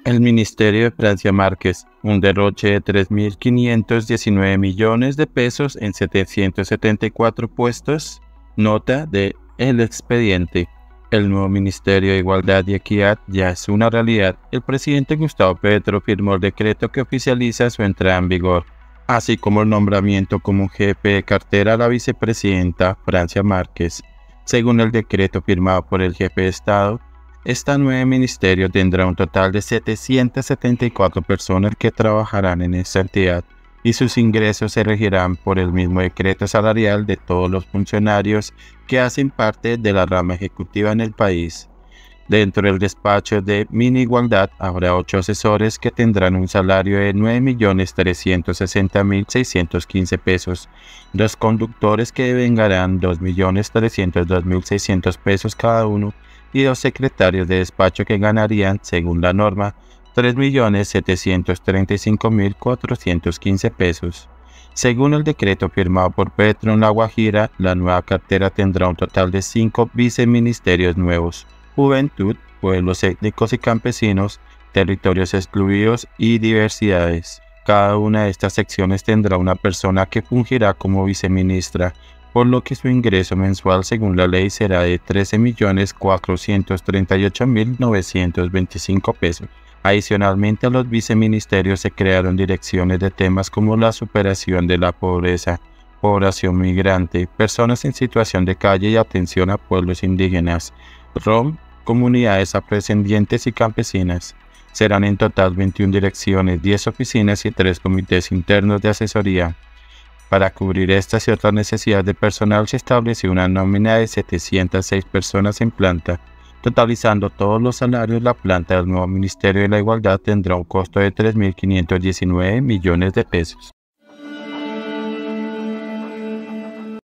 El Ministerio de Francia Márquez, un derroche de 3.519 millones de pesos en 774 puestos. Nota de El Expediente. El nuevo Ministerio de Igualdad y Equidad ya es una realidad. El presidente Gustavo Petro firmó el decreto que oficializa su entrada en vigor, así como el nombramiento como jefe de cartera a la vicepresidenta Francia Márquez. Según el decreto firmado por el jefe de Estado, este nuevo ministerio tendrá un total de 774 personas que trabajarán en esta entidad y sus ingresos se regirán por el mismo decreto salarial de todos los funcionarios que hacen parte de la rama ejecutiva en el país. Dentro del despacho de Minigualdad habrá 8 asesores que tendrán un salario de 9.360.615 pesos, 2 conductores que devengarán 2.302.600 pesos cada uno y 2 secretarios de despacho que ganarían, según la norma, 3.735.415 pesos. Según el decreto firmado por Petro en La Guajira, la nueva cartera tendrá un total de 5 viceministerios nuevos: Juventud, Pueblos Étnicos y Campesinos, Territorios Excluidos y Diversidades. Cada una de estas secciones tendrá una persona que fungirá como viceministra, por lo que su ingreso mensual según la ley será de 13.438.925 pesos. Adicionalmente a los viceministerios se crearon direcciones de temas como la superación de la pobreza, población migrante, personas en situación de calle y atención a pueblos indígenas, rom, comunidades afrodescendientes y campesinas. Serán en total 21 direcciones, 10 oficinas y 3 comités internos de asesoría. Para cubrir estas y otras necesidades de personal se estableció una nómina de 706 personas en planta. Totalizando todos los salarios, la planta del nuevo Ministerio de la Igualdad tendrá un costo de 3.519 millones de pesos.